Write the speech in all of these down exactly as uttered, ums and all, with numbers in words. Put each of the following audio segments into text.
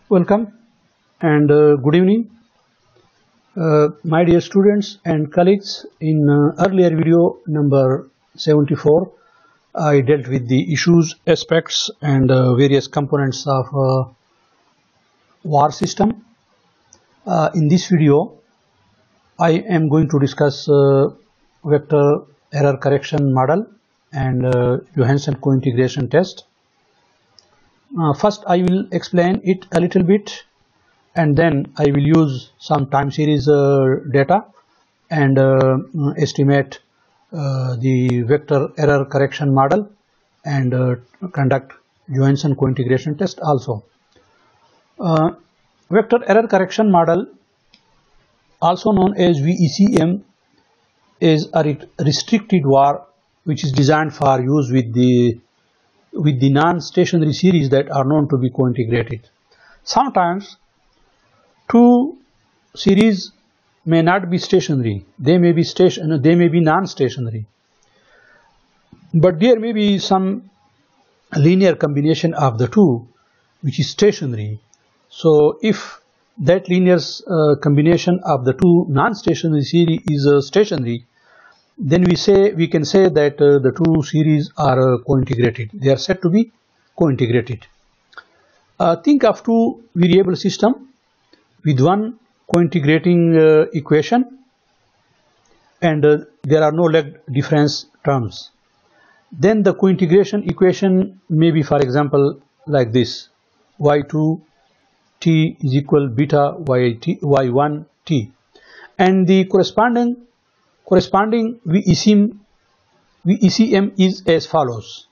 Welcome and uh, good evening, uh, my dear students and colleagues. In uh, earlier video number seventy-four, I dealt with the issues, aspects and uh, various components of uh, war system. Uh, in this video, I am going to discuss uh, vector error correction model and uh, Johansen Cointegration test. Uh, first I will explain it a little bit, and then I will use some time series uh, data and uh, estimate uh, the vector error correction model and uh, conduct Johansen Cointegration test also. Uh, vector error correction model, also known as V E C M, is a re restricted var which is designed for use with the with the non-stationary series that are known to be cointegrated. Sometimes two series may not be stationary, they may be station they may be non-stationary, but there may be some linear combination of the two which is stationary. So if that linear uh, combination of the two non-stationary series is uh, stationary, then we say we can say that uh, the two series are uh, cointegrated. They are said to be cointegrated. Uh, think of two variable system with one cointegrating uh, equation, and uh, there are no leg difference terms. Then the cointegration equation may be, for example, like this: y two t is equal beta y t y one t, and the corresponding corresponding V E C M, V E C M is as follows.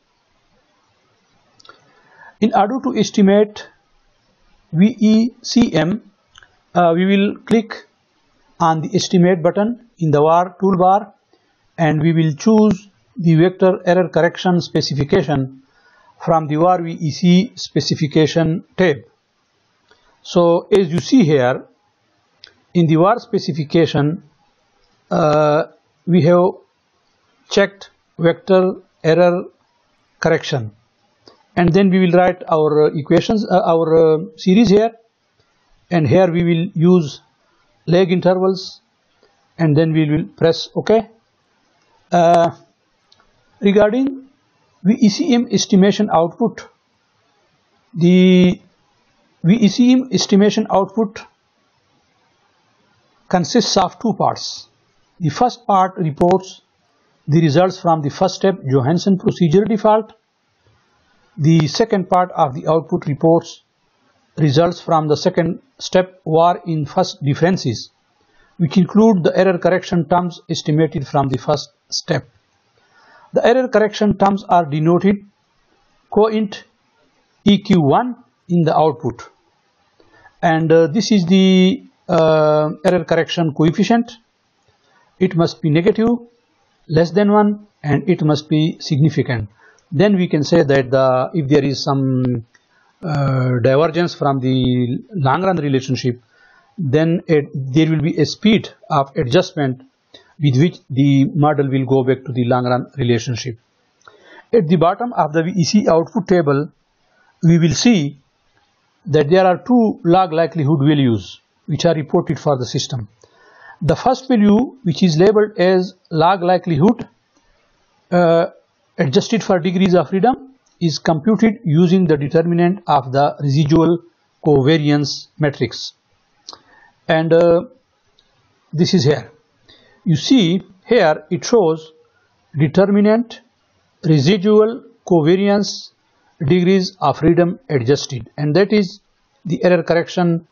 In order to estimate V E C M, uh, we will click on the estimate button in the var toolbar, and we will choose the vector error correction specification from the var V E C specification tab. So as you see here, in the var specification, Uh, we have checked vector error correction, and then we will write our uh, equations, uh, our uh, series here, and here we will use leg intervals, and then we will press OK. Uh, regarding V E C M estimation output, the V E C M estimation output consists of two parts. The first part reports the results from the first step Johansen procedure default. The second part of the output reports results from the second step var in first differences, which include the error correction terms estimated from the first step. The error correction terms are denoted coint E Q one in the output, and uh, this is the uh, error correction coefficient. It must be negative, less than one, and it must be significant. Then we can say that the, if there is some uh, divergence from the long run relationship, then it, there will be a speed of adjustment with which the model will go back to the long run relationship. At the bottom of the V E C output table, we will see that there are two log likelihood values which are reported for the system. The first value, which is labeled as log likelihood uh, adjusted for degrees of freedom, is computed using the determinant of the residual covariance matrix, and uh, this is here. You see here it shows determinant residual covariance degrees of freedom adjusted, and that is the error correction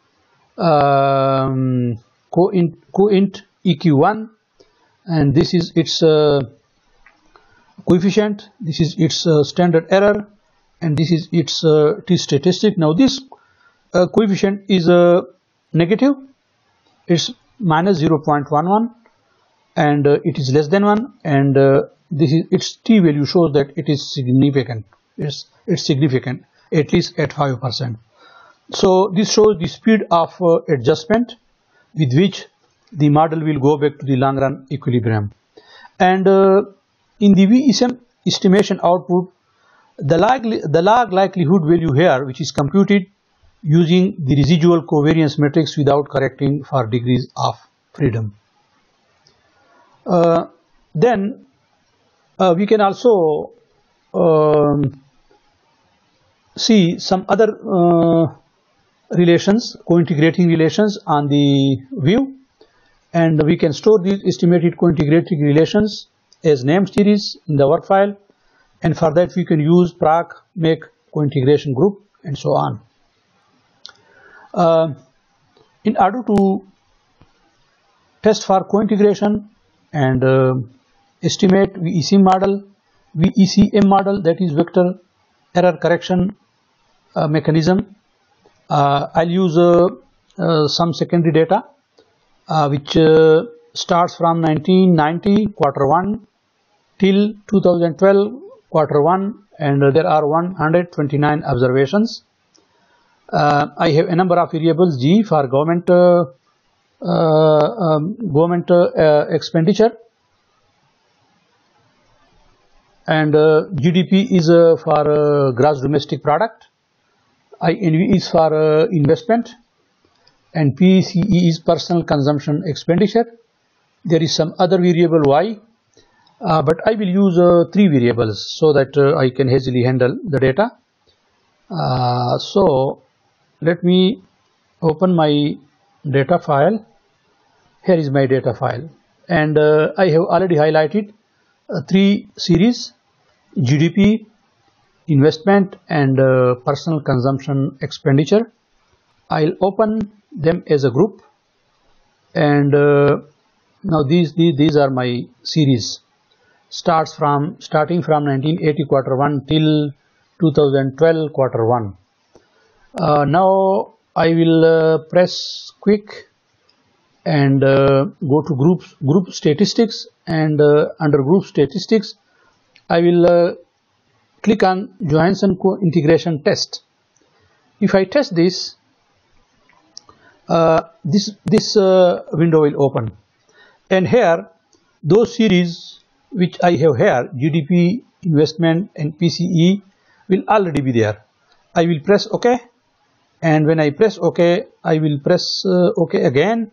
um, coint, coint E Q one, and this is its uh, coefficient, this is its uh, standard error, and this is its uh, t statistic. Now this uh, coefficient is uh, negative, it's minus zero point one one, and uh, it is less than one, and uh, this is its t value shows that it is significant. It's, it's significant, at least at five percent. So this shows the speed of uh, adjustment with which the model will go back to the long run equilibrium. And uh, in the V E C M estimation output, the log, the log likelihood value here, which is computed using the residual covariance matrix without correcting for degrees of freedom. Uh, then uh, we can also um, see some other uh, relations, cointegrating relations on the view, and we can store these estimated cointegrating relations as named series in the work file, and for that we can use proc make cointegration group and so on. Uh, in order to test for cointegration and uh, estimate V E C model, V E C M model, that is vector error correction uh, mechanism, uh, I'll use uh, uh, some secondary data uh, which uh, starts from nineteen ninety quarter one till two thousand twelve quarter one, and uh, there are one hundred twenty-nine observations. Uh, I have a number of variables G for government uh, uh, um, government uh, expenditure, and uh, G D P is uh, for uh, gross domestic product, I N V is for uh, investment, and P C E is personal consumption expenditure. There is some other variable Y, uh, but I will use uh, three variables so that uh, I can easily handle the data. Uh, so let me open my data file. Here is my data file, and uh, I have already highlighted uh, three series: G D P, investment, and uh, personal consumption expenditure. I'll open them as a group, and uh, now these, these these are my series. Starts from starting from nineteen eighty quarter one till two thousand twelve quarter one. Uh, now I will uh, press quick and uh, go to group group statistics, and uh, under group statistics I will uh, click on Johansen Cointegration test. If I test this, uh, this this uh, window will open, and here those series which I have here, G D P, investment, and P C E, will already be there. I will press OK, and when I press OK, I will press uh, OK again,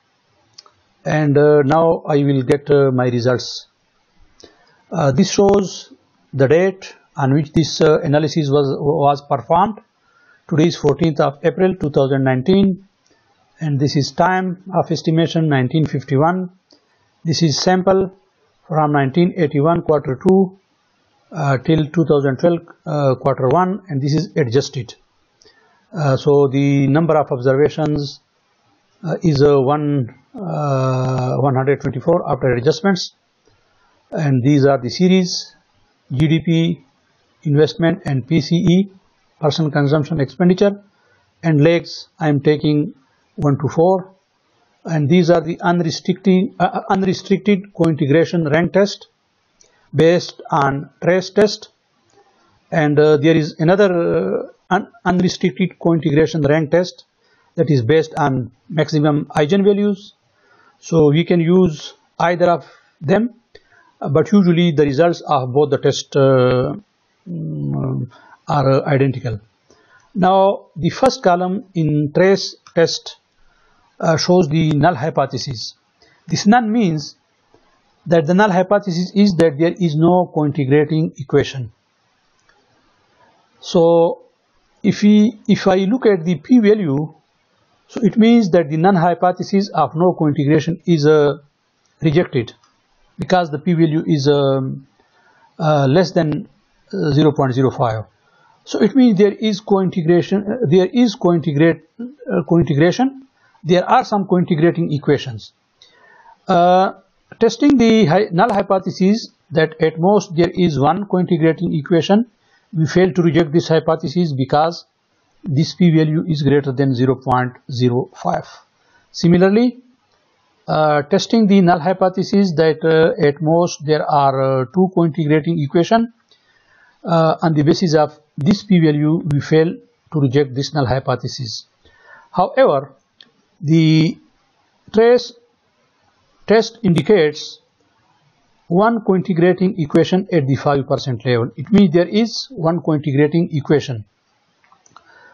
and uh, now I will get uh, my results. Uh, this shows the date on which this uh, analysis was was performed. Today is fourteenth of April two thousand nineteen, and this is time of estimation nineteen fifty-one. This is sample from nineteen eighty-one quarter two uh, till two thousand twelve uh, quarter one, and this is adjusted. Uh, so the number of observations uh, is uh, one uh, one hundred twenty-four after adjustments, and these are the series: G D P, investment, and P C E, personal consumption expenditure, and legs I am taking one to four, and these are the unrestricted uh, unrestricted cointegration rank test based on trace test, and uh, there is another uh, un unrestricted cointegration rank test that is based on maximum eigenvalues. So we can use either of them, uh, but usually the results of both the tests uh, um, are uh, identical. Now the first column in trace test uh, shows the null hypothesis. This null means that the null hypothesis is that there is no cointegrating equation. So if we if I look at the p-value, so it means that the null hypothesis of no cointegration is uh, rejected, because the p-value is um, uh, less than uh, zero point zero five. So it means there is cointegration. Uh, there is cointegrate uh, cointegration. There are some cointegrating equations. Uh, testing the hi null hypothesis that at most there is one cointegrating equation, we fail to reject this hypothesis because this p-value is greater than zero point zero five. Similarly, uh, testing the null hypothesis that uh, at most there are uh, two cointegrating equations, uh, on the basis of this p-value we fail to reject this null hypothesis. However, the trace test indicates one cointegrating equation at the five percent level. It means there is one cointegrating equation.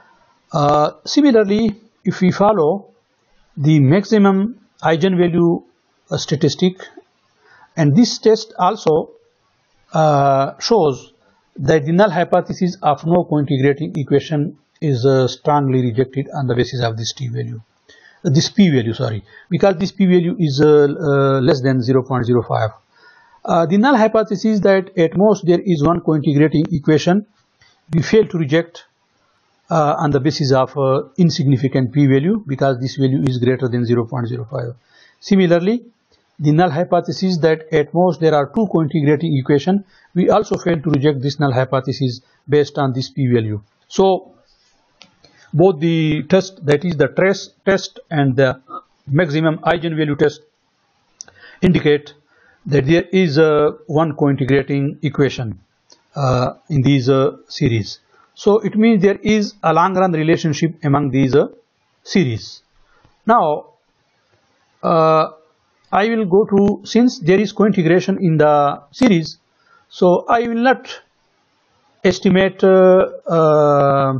Uh, similarly, if we follow the maximum eigenvalue uh, statistic, and this test also uh, shows that the null hypothesis of no cointegrating equation is uh, strongly rejected on the basis of this t value, uh, this p value, sorry, because this p value is uh, uh, less than zero point zero five. Uh, the null hypothesis that at most there is one cointegrating equation, we fail to reject uh, on the basis of uh, insignificant p value, because this value is greater than zero point zero five. Similarly, the null hypothesis that at most there are two cointegrating equations, we also fail to reject this null hypothesis based on this p value. So both the test, that is the trace test and the maximum eigenvalue test, indicate that there is a one cointegrating equation uh, in these uh, series. So it means there is a long run relationship among these uh, series. Now uh, I will go to, since there is cointegration in the series, so I will not estimate uh, uh,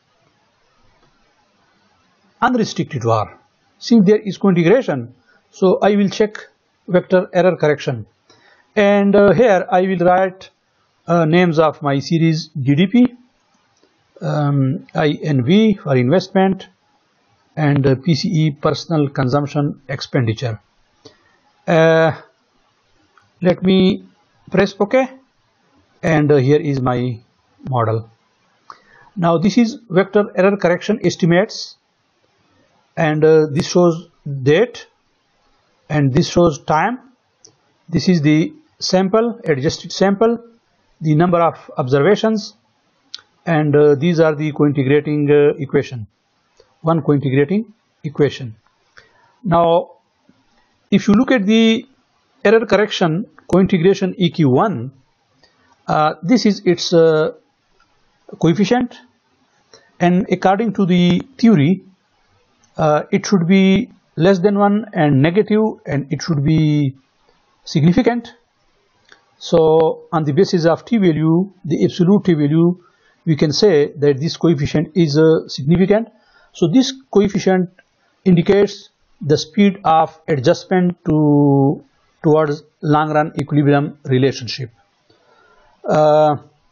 unrestricted var. Since there is cointegration, so I will check vector error correction, and uh, here I will write uh, names of my series G D P, um, I N V for investment, and uh, P C E personal consumption expenditure. Uh, let me press OK, and uh, here is my model. Now this is vector error correction estimates, and uh, this shows date and this shows time. This is the sample, adjusted sample, the number of observations, and uh, these are the cointegrating uh, equation, one cointegrating equation. Now if you look at the error correction cointegration E Q one, uh, this is its uh, coefficient, and according to the theory uh, it should be less than one and negative, and it should be significant. So on the basis of t value, the absolute t value, we can say that this coefficient is uh, significant. So this coefficient indicates the speed of adjustment to towards long run equilibrium relationship. Uh,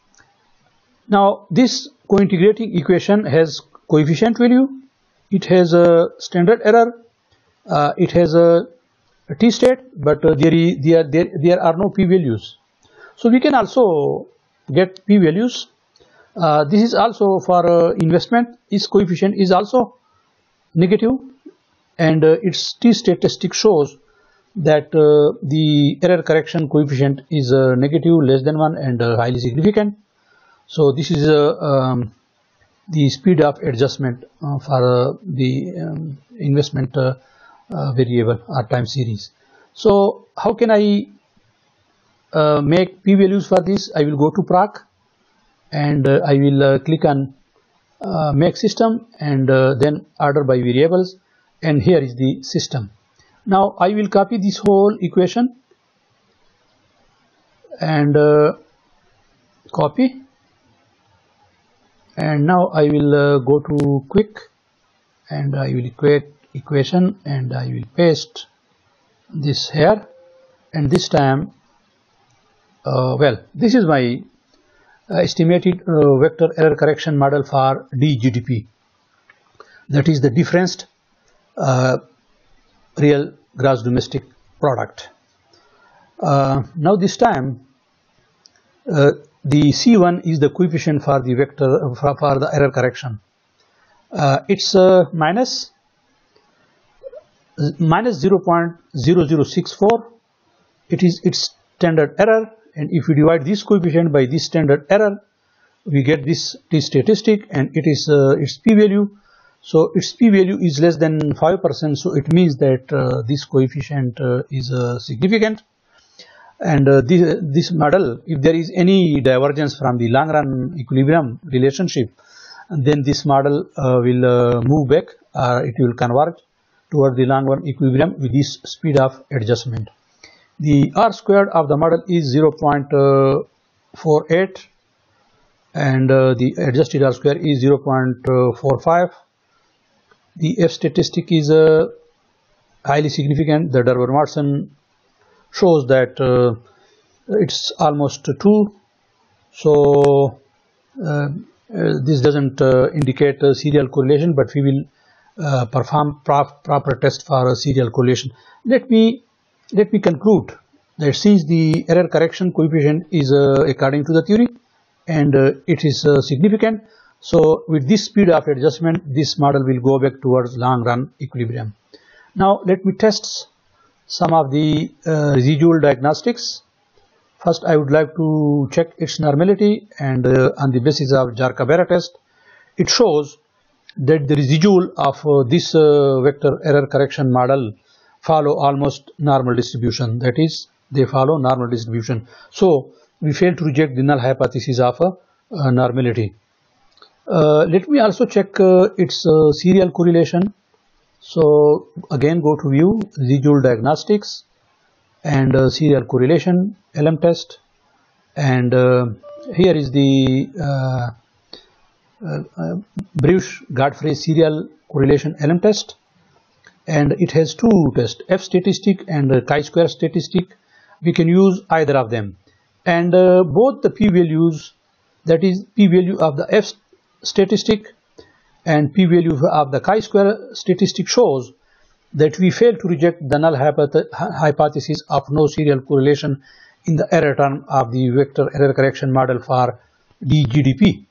now this cointegrating equation has coefficient value, it has a standard error, uh, it has a, a t state, but uh, there, is, there, there, there are no p values. So we can also get p values. Uh, this is also for uh, investment, its coefficient is also negative, and uh, its t statistic shows that uh, the error correction coefficient is uh, negative, less than one, and uh, highly significant. So this is uh, um, the speed of adjustment uh, for uh, the um, investment uh, uh, variable or time series. So how can I uh, make p values for this? I will go to proc, and uh, I will uh, click on uh, make system, and uh, then order by variables, and here is the system. Now I will copy this whole equation and uh, copy, and now I will uh, go to quick, and I will equate equation, and I will paste this here, and this time uh, well, this is my uh, estimated uh, vector error correction model for D G D P, that is the differenced uh, real gross domestic product. Uh, now this time uh, the C one is the coefficient for the vector uh, for, for the error correction. Uh, it's uh, minus minus zero point zero zero six four. It is its standard error, and if we divide this coefficient by this standard error, we get this t statistic, and it is uh, its p value. So its p value is less than five percent, so it means that uh, this coefficient uh, is uh, significant. And uh, this, this model, if there is any divergence from the long run equilibrium relationship, then this model uh, will uh, move back, or it will converge toward the long run equilibrium with this speed of adjustment. The R squared of the model is zero point four eight, and uh, the adjusted R square is zero point four five. The F statistic is uh, highly significant. The Darboux-Marston shows that uh, it's almost two. So uh, uh, this doesn't uh, indicate a serial correlation, but we will uh, perform prop proper test for a serial correlation. Let me let me conclude that since the error correction coefficient is uh, according to the theory and uh, it is uh, significant, so with this speed of adjustment, this model will go back towards long run equilibrium. Now let me test some of the uh, residual diagnostics. First, I would like to check its normality, and uh, on the basis of Jar-Cabrera test, it shows that the residual of uh, this uh, vector error correction model follow almost normal distribution. That is, they follow normal distribution. So we fail to reject the null hypothesis of uh, uh, normality. Uh, let me also check uh, its uh, serial correlation. So again, go to view, residual diagnostics, and uh, serial correlation, L M test, and uh, here is the uh, uh, uh, Bruce-Godfrey serial correlation L M test, and it has two tests, F statistic and uh, chi-square statistic. We can use either of them, and uh, both the p-values, that is p-value of the F statistic and p-value of the chi-square statistic, shows that we fail to reject the null hypothesis of no serial correlation in the error term of the vector error correction model for D G D P.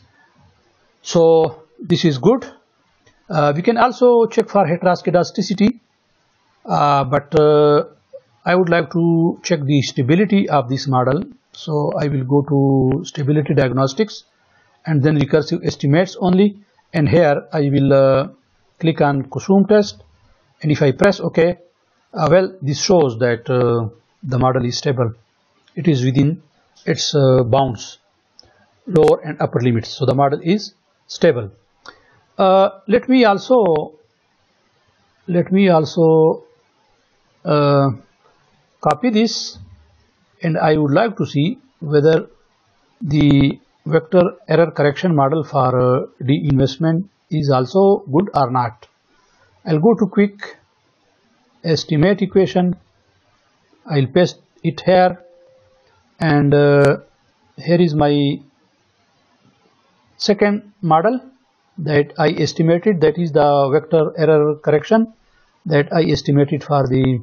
So this is good. Uh, we can also check for heteroscedasticity, uh, but uh, I would like to check the stability of this model. So I will go to stability diagnostics and then recursive estimates only, and here I will uh, click on Kusum test, and if I press OK, uh, well, this shows that uh, the model is stable. It is within its uh, bounds, lower and upper limits, so the model is stable. Uh, let me also let me also uh, copy this, and I would like to see whether the vector error correction model for uh, D investment is also good or not. I'll go to quick estimate equation. I'll paste it here, and uh, here is my second model that I estimated, that is the vector error correction that I estimated for the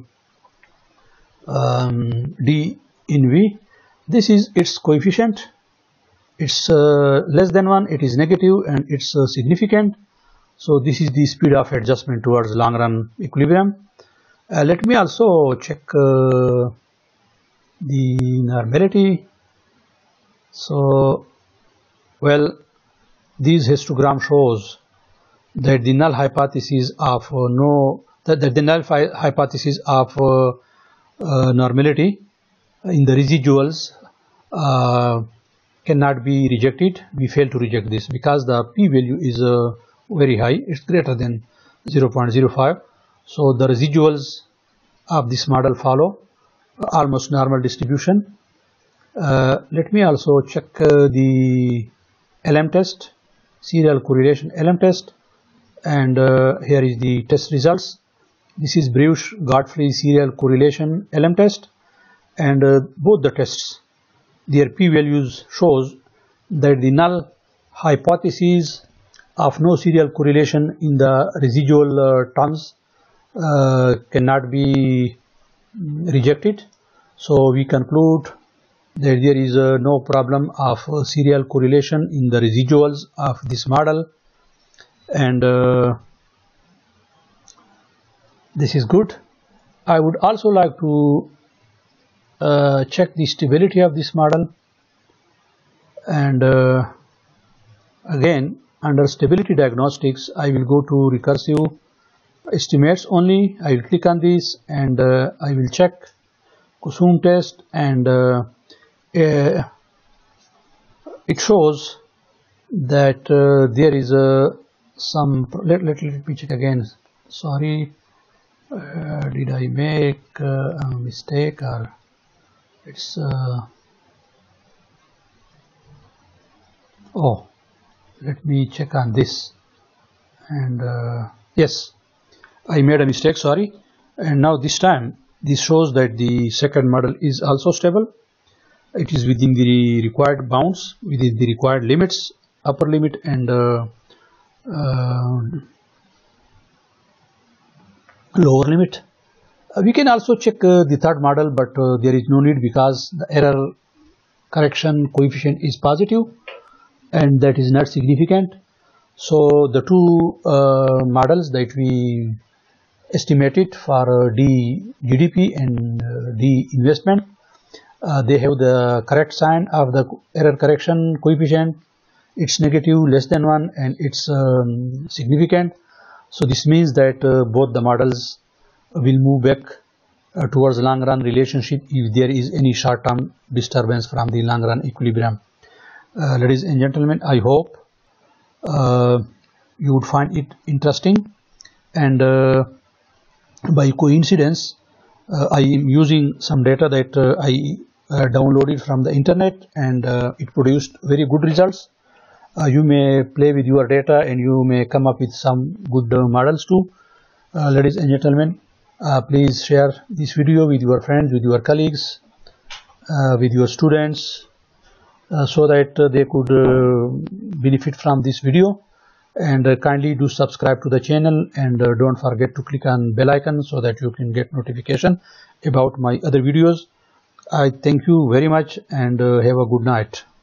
um, D in V. This is its coefficient. It's uh, less than one, it is negative, and it's uh, significant. So this is the speed of adjustment towards long run equilibrium. Uh, let me also check uh, the normality. So, well, this histogram shows that the null hypothesis of uh, no that, that the null hypothesis of uh, uh, normality in the residuals uh, cannot be rejected. We fail to reject this because the p-value is uh, very high. It's greater than zero point zero five. So the residuals of this model follow almost normal distribution. Uh, let me also check uh, the L M test, serial correlation L M test, and uh, here is the test results. This is Bruce-Godfrey serial correlation L M test, and uh, both the tests, their p-values shows that the null hypothesis of no serial correlation in the residual uh, terms uh, cannot be rejected. So we conclude that there is uh, no problem of uh, serial correlation in the residuals of this model, and uh, this is good. I would also like to uh, check the stability of this model, and uh, again, under stability diagnostics, I will go to recursive estimates only. I will click on this, and uh, I will check Kusum test, and uh, uh, it shows that uh, there is uh, some, let, let, let me check again. Sorry, uh, did I make uh, a mistake, or it's uh, Oh, let me check on this. And uh, yes, I made a mistake, sorry. And now this time this shows that the second model is also stable. It is within the required bounds, within the required limits, upper limit and uh, uh, lower limit. Uh, we can also check uh, the third model, but uh, there is no need because the error correction coefficient is positive and that is not significant. So the two uh, models that we estimated for uh, D G D P and uh, D investment, uh, they have the correct sign of the error correction coefficient. It's negative, less than one, and it's um, significant. So this means that uh, both the models will move back uh, towards long run relationship if there is any short term disturbance from the long run equilibrium. Uh, ladies and gentlemen, I hope uh, you would find it interesting, and uh, by coincidence uh, I am using some data that uh, I uh, downloaded from the internet, and uh, it produced very good results. Uh, you may play with your data and you may come up with some good uh, models too. Uh, ladies and gentlemen, uh, please share this video with your friends, with your colleagues, uh, with your students, uh, so that uh, they could uh, benefit from this video. And uh, kindly do subscribe to the channel, and uh, don't forget to click on bell icon so that you can get notification about my other videos. I thank you very much, and uh, have a good night.